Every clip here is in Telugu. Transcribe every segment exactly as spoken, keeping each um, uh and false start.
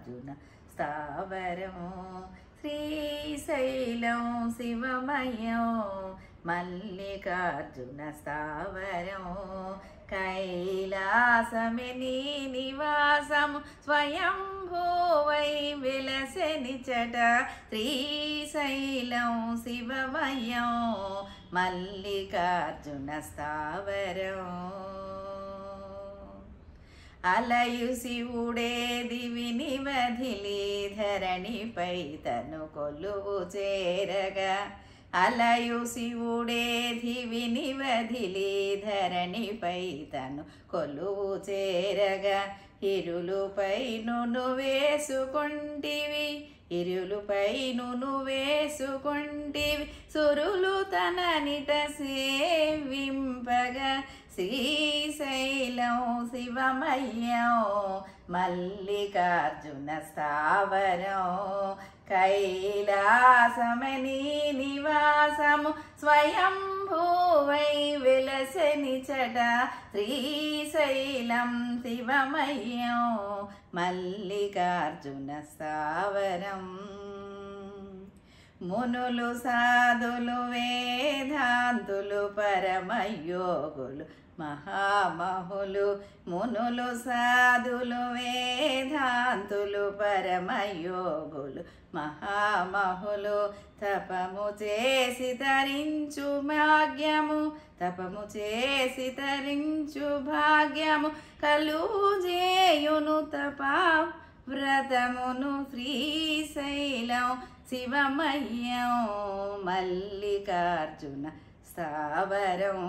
మల్లికార్జున స్థావరం శ్రీశైలం శివమయం మల్లికార్జున స్థావరం కైలాసమే నీ నివాసము స్వయంభూవై వెలసెనిచట శ్రీశైలం శివమయం మల్లికార్జున స్థావరం అలయు శివుడే దివిని వదిలి ధరణిపై తను కొలువు చేరగా అలయు శివుడే దివిని వదిలి ధరణిపై తను కొలువు చేరగా ఇరులుపై నును వేసుకొంటివి ఇరులుపై నును వేసుకొంటివి సురులు తననిట సేవింపగా శ్రీశైలం శివమయం మల్లికార్జున స్థావరం కైలాసమే నీ నివాసము స్వయంభూవై వెలసెనిచట శ్రీశైలం శివమయం మల్లికార్జున స్థావరం మునులు సాధులు వేదాంతులు పరమయోగులు మహామహులు మునులు సాధులు వేదాంతులు పరమయోగులు మహామహులు తపము చేసి తరించు భాగ్యము తపము చేసి తరించు భాగ్యము కలుజేయును తపా వ్రతమును శ్రీశైలం శివమయం మల్లికార్జున స్థావరం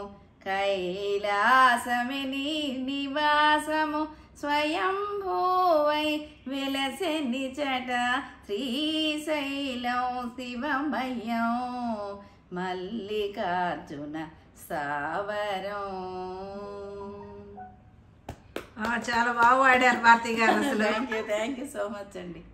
కైలాసమే నీ నివాసము స్వయంభూవై వెలసెనిచట శ్రీశైలం శివమయం మల్లికార్జున స్థావరం. చాలా బాగా పాడారు భారతి గారు. అసలు thank you thank you so much అండి.